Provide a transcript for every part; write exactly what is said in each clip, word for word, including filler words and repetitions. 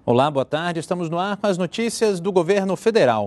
Olá, boa tarde. Estamos no ar com as notícias do governo federal.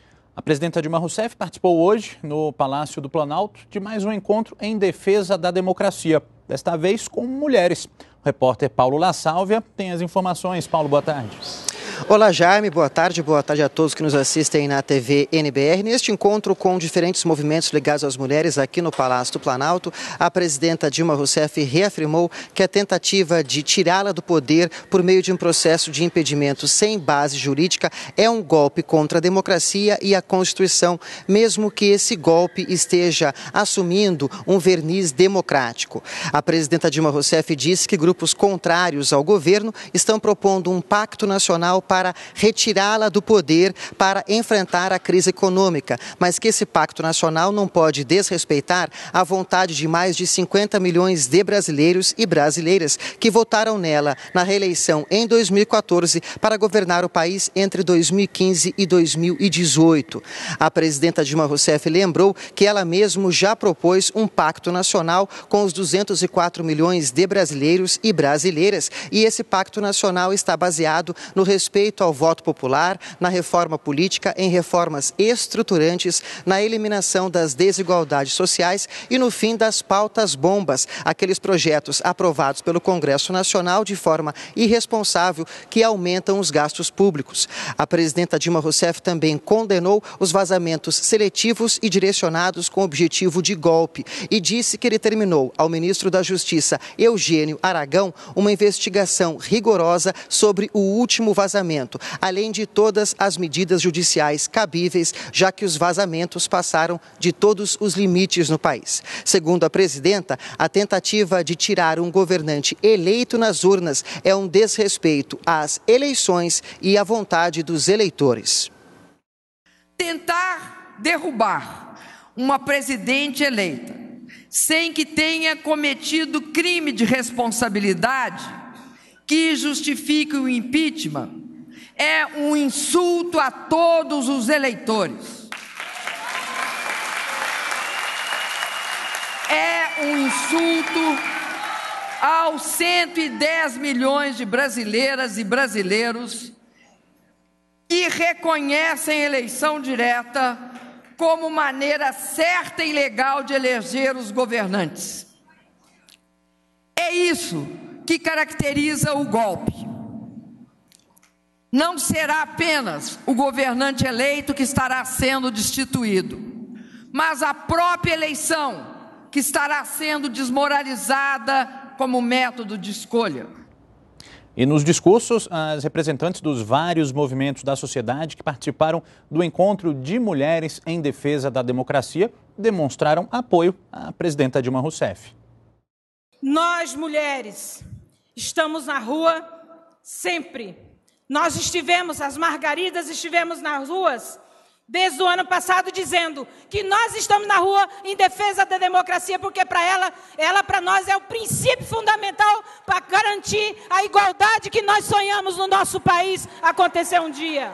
A presidenta Dilma Rousseff participou hoje, no Palácio do Planalto, de mais um encontro em defesa da democracia, desta vez com mulheres. O repórter Paulo La Sálvia tem as informações. Paulo, boa tarde. Olá, Jaime, boa tarde, boa tarde a todos que nos assistem na T V N B R. Neste encontro com diferentes movimentos ligados às mulheres aqui no Palácio do Planalto, a presidenta Dilma Rousseff reafirmou que a tentativa de tirá-la do poder por meio de um processo de impedimento sem base jurídica é um golpe contra a democracia e a Constituição, mesmo que esse golpe esteja assumindo um verniz democrático. A presidenta Dilma Rousseff disse que grupos contrários ao governo estão propondo um pacto nacional para retirá-la do poder para enfrentar a crise econômica, mas que esse pacto nacional não pode desrespeitar a vontade de mais de cinquenta milhões de brasileiros e brasileiras que votaram nela na reeleição em dois mil e quatorze para governar o país entre dois mil e quinze e dois mil e dezoito. A presidenta Dilma Rousseff lembrou que ela mesmo já propôs um pacto nacional com os duzentos e quatro milhões de brasileiros e brasileiras, e esse pacto nacional está baseado no respeito ao voto popular, na reforma política, em reformas estruturantes, na eliminação das desigualdades sociais e no fim das pautas bombas, aqueles projetos aprovados pelo Congresso Nacional de forma irresponsável que aumentam os gastos públicos. A presidenta Dilma Rousseff também condenou os vazamentos seletivos e direcionados com objetivo de golpe e disse que ele terminou ao ministro da Justiça, Eugênio Aragão, uma investigação rigorosa sobre o último vazamento, além de todas as medidas judiciais cabíveis, já que os vazamentos passaram de todos os limites no país. Segundo a presidenta, a tentativa de tirar um governante eleito nas urnas é um desrespeito às eleições e à vontade dos eleitores. Tentar derrubar uma presidente eleita sem que tenha cometido crime de responsabilidade que justifique o impeachment é um insulto a todos os eleitores. É um insulto aos cento e dez milhões de brasileiras e brasileiros que reconhecem a eleição direta como maneira certa e legal de eleger os governantes. É isso que caracteriza o golpe. Não será apenas o governante eleito que estará sendo destituído, mas a própria eleição que estará sendo desmoralizada como método de escolha. E nos discursos, as representantes dos vários movimentos da sociedade que participaram do encontro de mulheres em defesa da democracia demonstraram apoio à presidenta Dilma Rousseff. Nós, mulheres, estamos na rua sempre. Nós estivemos, as Margaridas estivemos nas ruas desde o ano passado dizendo que nós estamos na rua em defesa da democracia, porque para ela, ela para nós é o princípio fundamental para garantir a igualdade que nós sonhamos no nosso país acontecer um dia.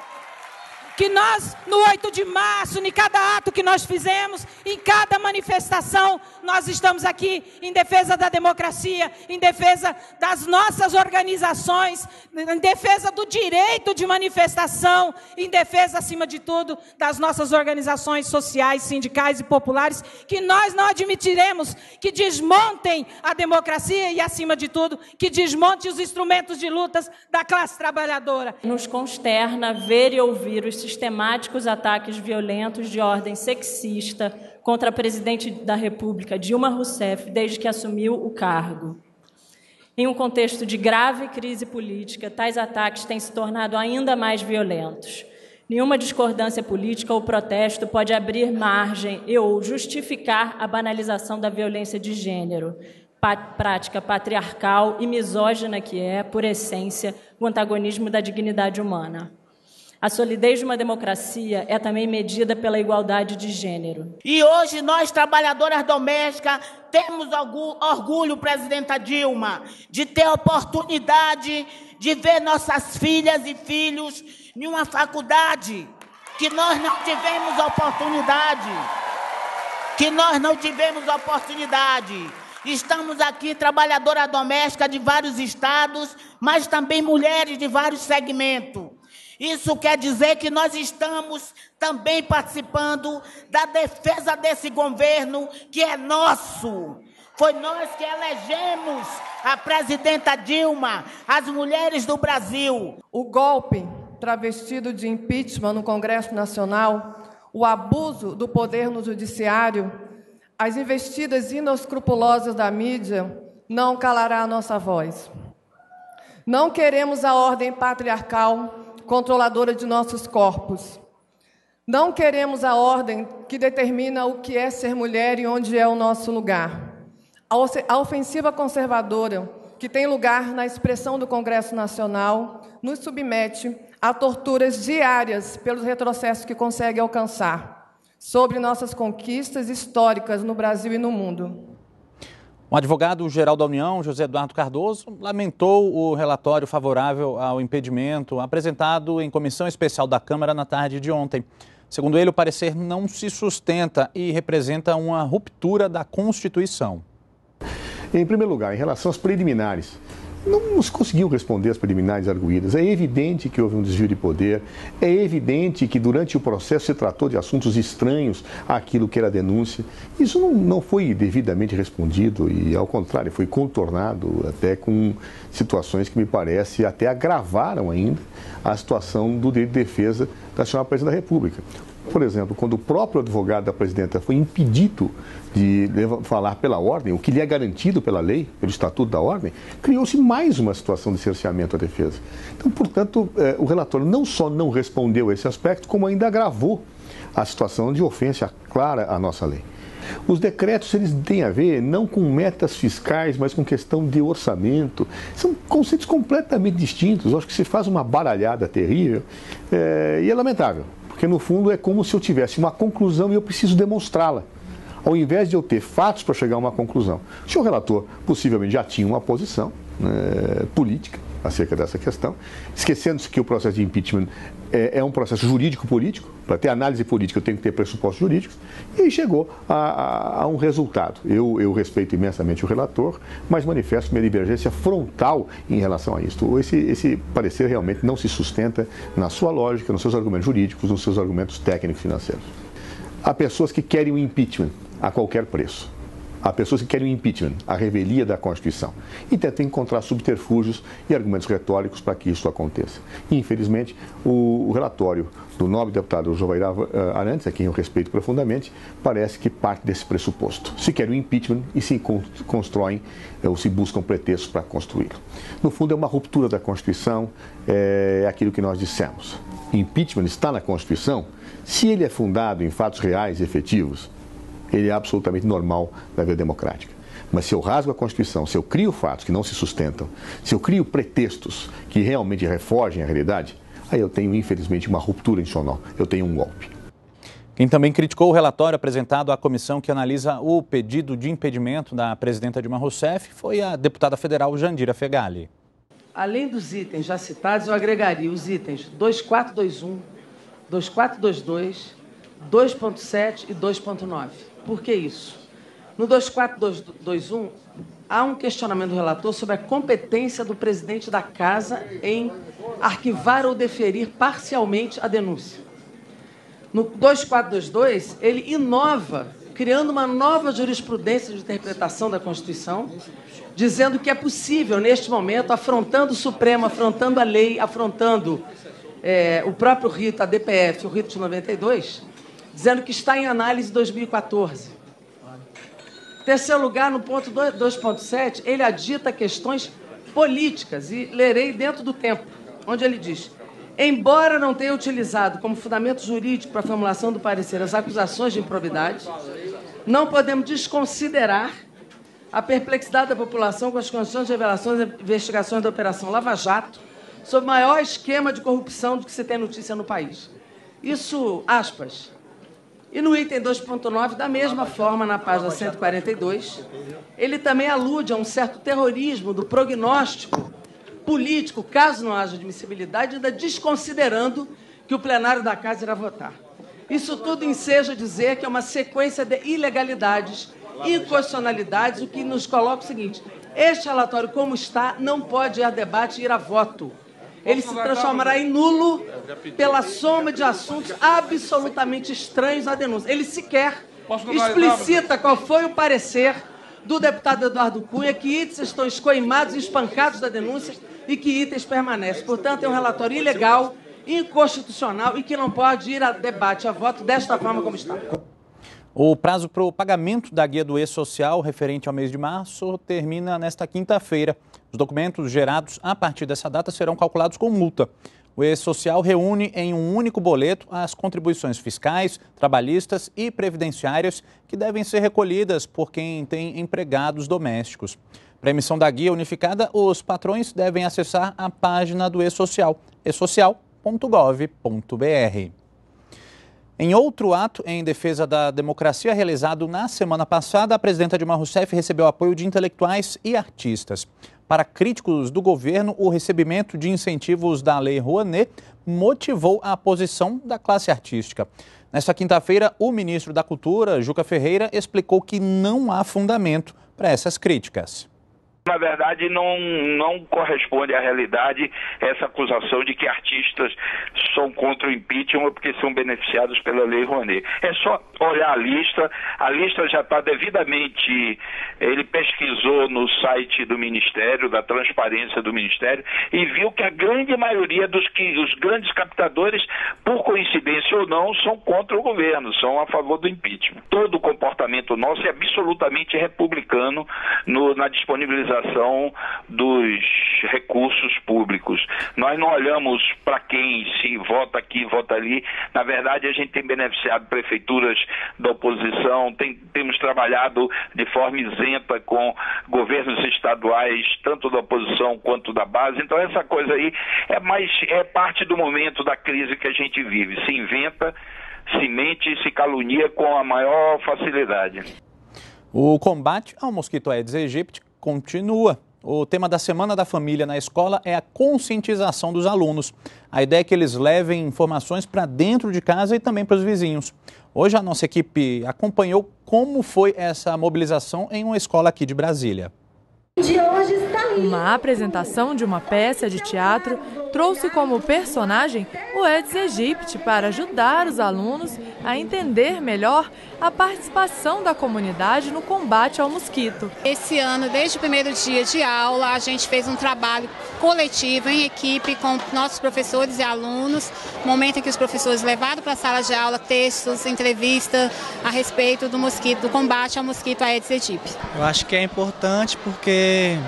Que nós, no oito de março, em cada ato que nós fizemos, em cada manifestação, nós estamos aqui em defesa da democracia, em defesa das nossas organizações, em defesa do direito de manifestação, em defesa, acima de tudo, das nossas organizações sociais, sindicais e populares, que nós não admitiremos que desmontem a democracia e, acima de tudo, que desmontem os instrumentos de lutas da classe trabalhadora. Nos consterna ver e ouvir os sistemáticos ataques violentos de ordem sexista contra a presidente da República, Dilma Rousseff, desde que assumiu o cargo. Em um contexto de grave crise política, tais ataques têm se tornado ainda mais violentos. Nenhuma discordância política ou protesto pode abrir margem e ou justificar a banalização da violência de gênero, prática patriarcal e misógina que é, por essência, o antagonismo da dignidade humana. A solidez de uma democracia é também medida pela igualdade de gênero. E hoje nós, trabalhadoras domésticas, temos orgulho, presidenta Dilma, de ter a oportunidade de ver nossas filhas e filhos em uma faculdade que nós não tivemos oportunidade. Que nós não tivemos oportunidade. Estamos aqui, trabalhadora doméstica de vários estados, mas também mulheres de vários segmentos. Isso quer dizer que nós estamos também participando da defesa desse governo que é nosso. Foi nós que elegemos a presidenta Dilma, as mulheres do Brasil. O golpe travestido de impeachment no Congresso Nacional, o abuso do poder no Judiciário, as investidas inescrupulosas da mídia não calará a nossa voz. Não queremos a ordem patriarcal controladora de nossos corpos. Não queremos a ordem que determina o que é ser mulher e onde é o nosso lugar. A ofensiva conservadora, que tem lugar na expressão do Congresso Nacional, nos submete a torturas diárias pelos retrocessos que consegue alcançar sobre nossas conquistas históricas no Brasil e no mundo. O advogado-geral da União, José Eduardo Cardoso, lamentou o relatório favorável ao impedimento apresentado em comissão especial da Câmara na tarde de ontem. Segundo ele, o parecer não se sustenta e representa uma ruptura da Constituição. Em primeiro lugar, em relação às preliminares, não se conseguiu responder às preliminares arguídas. É evidente que houve um desvio de poder, é evidente que durante o processo se tratou de assuntos estranhos àquilo que era denúncia. Isso não, não foi devidamente respondido e, ao contrário, foi contornado até com situações que me parece até agravaram ainda a situação do direito de defesa da senhora Presidente da República. Por exemplo, quando o próprio advogado da presidenta foi impedido de falar pela ordem, o que lhe é garantido pela lei, pelo Estatuto da Ordem, criou-se mais uma situação de cerceamento à defesa. Então, portanto, eh, o relatório não só não respondeu a esse aspecto, como ainda agravou a situação de ofensa clara à nossa lei. Os decretos, eles têm a ver não com metas fiscais, mas com questão de orçamento. São conceitos completamente distintos. Eu acho que se faz uma baralhada terrível eh, e é lamentável. Porque, no fundo, é como se eu tivesse uma conclusão e eu preciso demonstrá-la, ao invés de eu ter fatos para chegar a uma conclusão. O senhor relator possivelmente já tinha uma posição é, política acerca dessa questão, esquecendo-se que o processo de impeachment é, é um processo jurídico-político. Para ter análise política eu tenho que ter pressupostos jurídicos, e aí chegou a, a, a um resultado. Eu, eu respeito imensamente o relator, mas manifesto minha divergência frontal em relação a isso. Esse, esse parecer realmente não se sustenta na sua lógica, nos seus argumentos jurídicos, nos seus argumentos técnicos financeiros. Há pessoas que querem o impeachment a qualquer preço. Há pessoas que querem o impeachment, a revelia da Constituição, e tentam encontrar subterfúgios e argumentos retóricos para que isso aconteça. Infelizmente, o, o relatório do nobre deputado Jovairá Arantes, a quem eu respeito profundamente, parece que parte desse pressuposto. Se quer o impeachment e se constroem ou se buscam pretextos para construí-lo. No fundo, é uma ruptura da Constituição, é aquilo que nós dissemos. Impeachment está na Constituição, se ele é fundado em fatos reais e efetivos, ele é absolutamente normal na vida democrática. Mas se eu rasgo a Constituição, se eu crio fatos que não se sustentam, se eu crio pretextos que realmente refogem a realidade, aí eu tenho, infelizmente, uma ruptura institucional, eu tenho um golpe. Quem também criticou o relatório apresentado à comissão que analisa o pedido de impedimento da presidenta Dilma Rousseff foi a deputada federal Jandira Fegali. Além dos itens já citados, eu agregaria os itens dois mil quatrocentos e vinte e um, dois mil quatrocentos e vinte e dois, dois ponto sete e dois ponto nove. Por que isso? No dois mil quatrocentos e vinte e um, há um questionamento do relator sobre a competência do presidente da Casa em arquivar ou deferir parcialmente a denúncia. No dois mil quatrocentos e vinte e dois, ele inova, criando uma nova jurisprudência de interpretação da Constituição, dizendo que é possível, neste momento, afrontando o Supremo, afrontando a lei, afrontando é, o próprio rito, a D P F, o rito de noventa e dois, dizendo que está em análise dois mil e quatorze. Terceiro lugar, no ponto dois ponto sete, ele adita questões políticas, e lerei dentro do tempo, onde ele diz: embora não tenha utilizado como fundamento jurídico para a formulação do parecer as acusações de improbidade, não podemos desconsiderar a perplexidade da população com as condições de revelações e investigações da Operação Lava Jato sobre o maior esquema de corrupção de que se tem notícia no país. Isso, aspas. E no item dois ponto nove, da mesma forma, na página cento e quarenta e dois, ele também alude a um certo terrorismo do prognóstico político, caso não haja admissibilidade, ainda desconsiderando que o plenário da Casa irá votar. Isso tudo enseja dizer que é uma sequência de ilegalidades inconstitucionalidades, o que nos coloca o seguinte: este relatório, como está, não pode ir a debate e ir a voto. Ele se transformará em nulo pela soma de assuntos absolutamente estranhos à denúncia. Ele sequer explicita qual foi o parecer do deputado Eduardo Cunha, que itens estão escoimados e espancados da denúncia e que itens permanecem. Portanto, é um relatório ilegal, inconstitucional e que não pode ir a debate, a voto desta forma como está. O prazo para o pagamento da guia do E-Social referente ao mês de março termina nesta quinta-feira. Os documentos gerados a partir dessa data serão calculados com multa. O E-Social reúne em um único boleto as contribuições fiscais, trabalhistas e previdenciárias que devem ser recolhidas por quem tem empregados domésticos. Para a emissão da guia unificada, os patrões devem acessar a página do E-Social, e social ponto gov ponto br. Em outro ato em defesa da democracia realizado na semana passada, a presidenta Dilma Rousseff recebeu apoio de intelectuais e artistas. Para críticos do governo, o recebimento de incentivos da Lei Rouanet motivou a posição da classe artística. Nesta quinta-feira, o ministro da Cultura, Juca Ferreira, explicou que não há fundamento para essas críticas. Na verdade, não, não corresponde à realidade essa acusação de que artistas são contra o impeachment porque são beneficiados pela Lei Rouanet. É só olhar a lista, a lista já está devidamente, ele pesquisou no site do Ministério, da transparência do Ministério, e viu que a grande maioria dos que, os grandes captadores, por coincidência ou não, são contra o governo, são a favor do impeachment. Todo o comportamento nosso é absolutamente republicano no, na disponibilização dos recursos públicos. Nós não olhamos para quem se vota aqui, vota ali. Na verdade, a gente tem beneficiado prefeituras da oposição, tem, temos trabalhado de forma isenta com governos estaduais, tanto da oposição quanto da base. Então, essa coisa aí é, mais, é parte do momento da crise que a gente vive. Se inventa, se mente e se calunia com a maior facilidade. O combate ao mosquito Aedes aegypti continua. O tema da Semana da Família na escola é a conscientização dos alunos. A ideia é que eles levem informações para dentro de casa e também para os vizinhos. Hoje a nossa equipe acompanhou como foi essa mobilização em uma escola aqui de Brasília. De hoje está aí. Uma apresentação de uma peça de teatro trouxe como personagem o Aedes aegypti para ajudar os alunos a entender melhor a participação da comunidade no combate ao mosquito. Esse ano, desde o primeiro dia de aula, a gente fez um trabalho coletivo, em equipe, com nossos professores e alunos, momento em que os professores levaram para a sala de aula textos, entrevistas a respeito do mosquito, do combate ao mosquito Aedes aegypti. Eu acho que é importante porque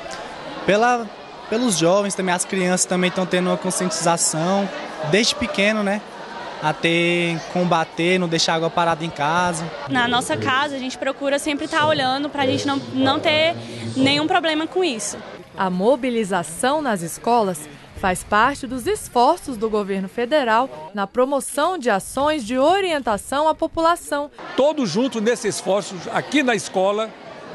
pela, pelos jovens também, as crianças também estão tendo uma conscientização desde pequeno, né? A ter, combater, não deixar água parada em casa. Na nossa casa, a gente procura sempre estar olhando para a gente não, não ter nenhum problema com isso. A mobilização nas escolas faz parte dos esforços do governo federal na promoção de ações de orientação à população. Todos juntos nesse esforço, aqui na escola,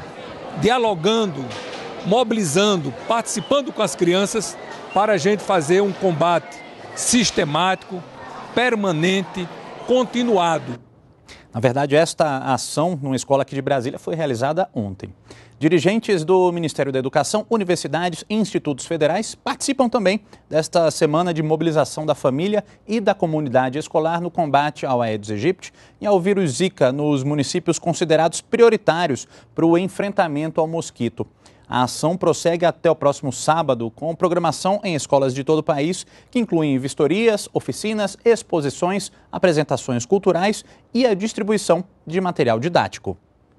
dialogando, mobilizando, participando com as crianças para a gente fazer um combate sistemático, permanente, continuado. Na verdade, esta ação numa escola aqui de Brasília foi realizada ontem. Dirigentes do Ministério da Educação, universidades e institutos federais participam também desta semana de mobilização da família e da comunidade escolar no combate ao Aedes aegypti e ao vírus Zika nos municípios considerados prioritários para o enfrentamento ao mosquito. A ação prossegue até o próximo sábado com programação em escolas de todo o país, que incluem vistorias, oficinas, exposições, apresentações culturais e a distribuição de material didático.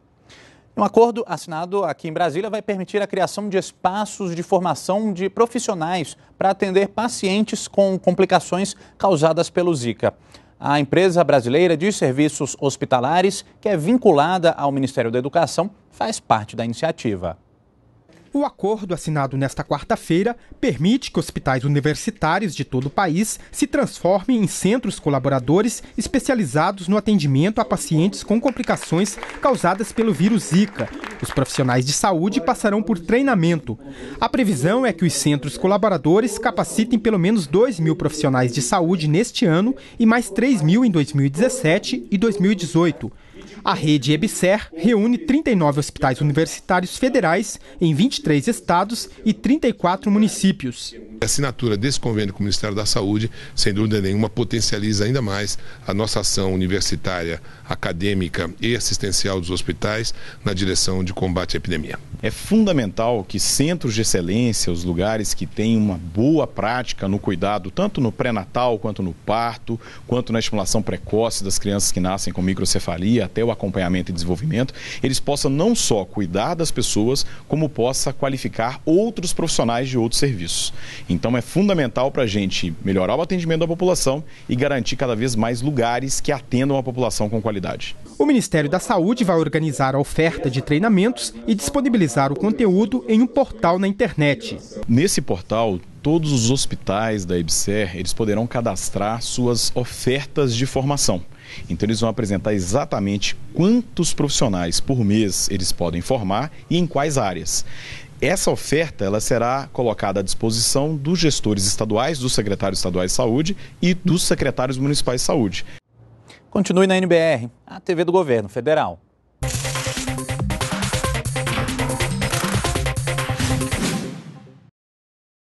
Um acordo assinado aqui em Brasília vai permitir a criação de espaços de formação de profissionais para atender pacientes com complicações causadas pelo Zika. A empresa brasileira de serviços hospitalares, que é vinculada ao Ministério da Educação, faz parte da iniciativa. O acordo assinado nesta quarta-feira permite que hospitais universitários de todo o país se transformem em centros colaboradores especializados no atendimento a pacientes com complicações causadas pelo vírus Zika. Os profissionais de saúde passarão por treinamento. A previsão é que os centros colaboradores capacitem pelo menos dois mil profissionais de saúde neste ano e mais três mil em dois mil e dezessete e dois mil e dezoito. A rede EBSER reúne trinta e nove hospitais universitários federais em vinte e três estados e trinta e quatro municípios. A assinatura desse convênio com o Ministério da Saúde, sem dúvida nenhuma, potencializa ainda mais a nossa ação universitária, acadêmica e assistencial dos hospitais na direção de combate à epidemia. É fundamental que centros de excelência, os lugares que têm uma boa prática no cuidado, tanto no pré-natal quanto no parto, quanto na estimulação precoce das crianças que nascem com microcefalia, até o acompanhamento e desenvolvimento, eles possam não só cuidar das pessoas, como possa qualificar outros profissionais de outros serviços. Então é fundamental para a gente melhorar o atendimento da população e garantir cada vez mais lugares que atendam a população com qualidade. O Ministério da Saúde vai organizar a oferta de treinamentos e disponibilizar o conteúdo em um portal na internet. Nesse portal, todos os hospitais da EBSER, eles poderão cadastrar suas ofertas de formação. Então eles vão apresentar exatamente quantos profissionais por mês eles podem formar e em quais áreas. Essa oferta ela será colocada à disposição dos gestores estaduais, dos secretários estaduais de saúde e dos secretários municipais de saúde. Continue na N B R, a T V do Governo Federal.